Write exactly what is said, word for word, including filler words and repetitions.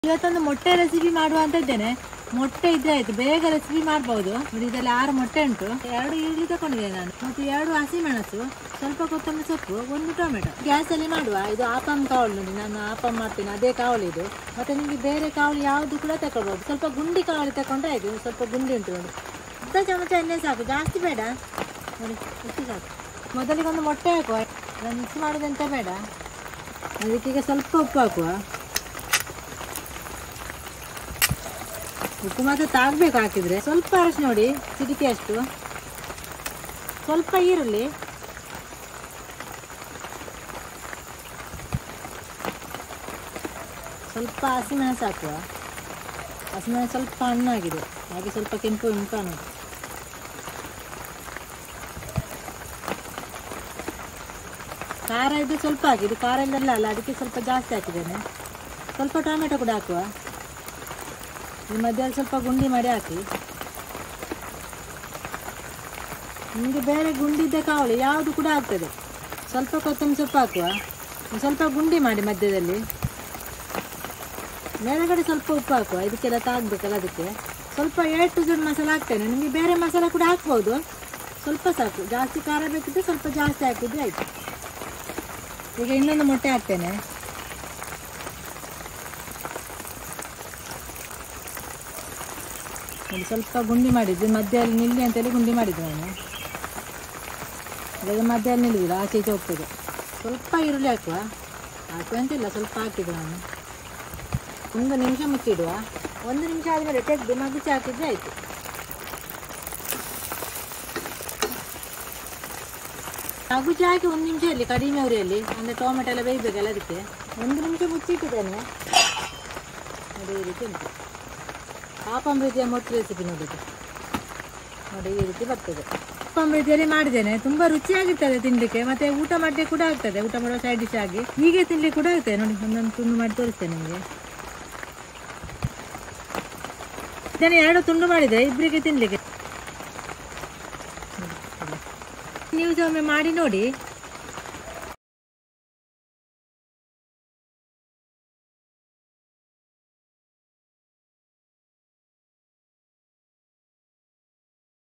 ಇವತ್ತೊಂದು ಮೊಟ್ಟೆ ರೆಸಿಪಿ ಮಾಡುವ ಅಂತ ಇದ್ದೇನೆ. ಮೊಟ್ಟೆ ಇದ್ರೆ ಆಯ್ತು, ಬೇಗ ರೆಸಿಪಿ ಮಾಡಬಹುದು. ನೋಡಿ, ಇದರಲ್ಲಿ ಆರು ಮೊಟ್ಟೆ ಉಂಟು, ಎರಡು ಈರುಳ್ಳಿ ತಗೊಂಡಿದ್ದೇನೆ ನಾನು, ಮತ್ತು ಎರಡು ಹಸಿಮೆಣಸು, ಸ್ವಲ್ಪ ಕೊತ್ತಂಬರಿ ಸೊಪ್ಪು, ಒಂದು ಟೊಮೆಟೊ. ಗ್ಯಾಸ್ ಅಲ್ಲಿ ಮಾಡುವ. ಇದು ಆಪಂ ಕಾವಲು, ನೋಡಿ ನಾನು ಆಪಂ ಮಾಡ್ತೀನಿ, ಅದೇ ಕಾವಲು ಇದು. ಮತ್ತೆ ನಿಮ್ಗೆ ಬೇರೆ ಕಾವಲು ಯಾವುದು ಕೂಡ ತಗೊಳ್ಬಹುದು. ಸ್ವಲ್ಪ ಗುಂಡಿ ಕಾವಲು ತಗೊಂಡ್ರೆ ಆಯ್ತು. ಸ್ವಲ್ಪ ಗುಂಡಿ ಉಂಟು ನೋಡಿ, ಅರ್ಧ ಚಮಚ ಎಣ್ಣೆ ಸಾಕು, ಜಾಸ್ತಿ ಬೇಡ ನೋಡಿ, ಇಷ್ಟು ಸಾಕು. ಮೊದಲಿಗೆ ಒಂದು ಮೊಟ್ಟೆ ಹಾಕುವ, ಮಿಕ್ಸ್ ಮಾಡೋದಂತ ಬೇಡ. ಅದಕ್ಕೀಗ ಸ್ವಲ್ಪ ಉಪ್ಪು ಹಾಕುವ. ಉಪ್ಪು ಮಾತ್ರ ತಾಗಬೇಕು, ಹಾಕಿದ್ರೆ ಸ್ವಲ್ಪ ಅರಶಿನ ನೋಡಿ, ಚಿಟಿಕೆ ಅಷ್ಟು, ಸ್ವಲ್ಪ ಈರುಳ್ಳಿ, ಸ್ವಲ್ಪ ಹಸಿಮೆಣಸು ಹಾಕುವ. ಹಸಿಮೆಣಸು ಸ್ವಲ್ಪ ಹಣ್ಣಾಗಿದೆ, ಹಾಗೆ ಸ್ವಲ್ಪ ಕೆಂಪು ಕಾಣುದು. ಖಾರ ಇದು ಸ್ವಲ್ಪ ಹಾಕಿದ್ದು, ಖಾರ ಇಲ್ಲೆಲ್ಲ ಅಲ್ಲ, ಅದಕ್ಕೆ ಸ್ವಲ್ಪ ಜಾಸ್ತಿ ಹಾಕಿದ್ದೇನೆ. ಸ್ವಲ್ಪ ಟೊಮೆಟೊ ಕೂಡ ಹಾಕುವ. ಈ ಮಧ್ಯದಲ್ಲಿ ಸ್ವಲ್ಪ ಗುಂಡಿ ಮಾಡಿ ಹಾಕಿ. ನಿಮಗೆ ಬೇರೆ ಗುಂಡಿದ್ದ ಕಾವಲಿ ಯಾವುದು ಕೂಡ ಆಗ್ತದೆ. ಸ್ವಲ್ಪ ಕೊತ್ತಂಬರಿ ಸೊಪ್ಪು ಹಾಕುವ, ಸ್ವಲ್ಪ ಗುಂಡಿ ಮಾಡಿ ಮಧ್ಯದಲ್ಲಿ. ಮೇಲೆಗಡೆ ಸ್ವಲ್ಪ ಉಪ್ಪು ಹಾಕುವ, ಇದಕ್ಕೆಲ್ಲ ತಾಗಬೇಕಲ್ಲ, ಅದಕ್ಕೆ ಸ್ವಲ್ಪ ಏಟ್ ಟು ಝೆಡ್ ಮಸಾಲೆ ಹಾಕ್ತೇನೆ. ನಿಮಗೆ ಬೇರೆ ಮಸಾಲೆ ಕೂಡ ಹಾಕ್ಬೋದು, ಸ್ವಲ್ಪ ಸಾಕು. ಜಾಸ್ತಿ ಖಾರ ಬೇಕಿದ್ರೆ ಸ್ವಲ್ಪ ಜಾಸ್ತಿ ಹಾಕಿದ್ರೆ ಆಯಿತು. ಈಗ ಇನ್ನೊಂದು ಮೊಟ್ಟೆ ಹಾಕ್ತೇನೆ. ಸ್ವಲ್ಪ ಗುಂಡಿ ಮಾಡಿದ್ದು, ಮಧ್ಯದಲ್ಲಿ ನಿಲ್ಲಿ ಅಂತೇಳಿ ಗುಂಡಿ ಮಾಡಿದ್ದು ನಾನು. ಇವಾಗ ಮಧ್ಯದಲ್ಲಿ ನಿಲ್ಲುವುದಿಲ್ಲ, ಆಚೆ ಈಚೆ ಹೋಗ್ತದೆ. ಸ್ವಲ್ಪ ಈರುಳ್ಳಿ ಹಾಕುವ, ಹಾಕುವ ಅಂತಿಲ್ಲ, ಸ್ವಲ್ಪ ಹಾಕಿದ್ದು ನಾನು. ಒಂದು ನಿಮಿಷ ಮುಚ್ಚಿಡುವ. ಒಂದು ನಿಮಿಷ ಆದಮೇಲೆ ತೆಗೆದು ಮಗುಚಿ ಹಾಕಿದ್ರೆ ಆಯಿತು. ಮಗುಚಿ ಹಾಕಿ ಒಂದು ನಿಮಿಷ ಇರಲಿ, ಕಡಿಮೆ ಉರಿಯಲ್ಲಿ, ಅಂದರೆ ಟೊಮೆಟೊ ಎಲ್ಲ ಬೇಯಬೇಕಲ್ಲ, ಅದಕ್ಕೆ ಒಂದು ನಿಮಿಷ ಮುಚ್ಚಿಟ್ಟಿದ್ದೇನೆ. ಅದೇ ರೀತಿ ಉಂಟು ಆಪಂ ರೀತಿಯ ಮೊಟ್ಟೆ ರೆಸಿಪಿ ನೋಡಿದ್ದು ನೋಡಿ, ಈ ರೀತಿ ಬರ್ತದೆ. ಆಪಂ ರೀತಿಯಲ್ಲಿ ಮಾಡಿದ್ದೇನೆ, ತುಂಬ ರುಚಿಯಾಗಿರ್ತದೆ ತಿನ್ನಲಿಕ್ಕೆ, ಮತ್ತೆ ಊಟ ಮಾಡಲಿಕ್ಕೆ ಕೂಡ ಆಗ್ತದೆ. ಊಟ ಮಾಡುವ ಸೈಡ್ ಡಿಶ್ ಆಗಿ ಹೀಗೆ ತಿನ್ನಲಿಕ್ಕೆ ಕೂಡ ಆಗ್ತದೆ. ನೋಡಿ, ಒಂದೊಂದು ತುಂಡು ಮಾಡಿ ತೋರಿಸ್ತೇನೆ ನಿಮಗೆ. ಇದನ್ನು ಎರಡು ತುಂಡು ಮಾಡಿದೆ ಇಬ್ಬರಿಗೆ ತಿನ್ನಲಿಕ್ಕೆ. ನೀವು ಸಹ ಒಮ್ಮೆ ಮಾಡಿ ನೋಡಿ.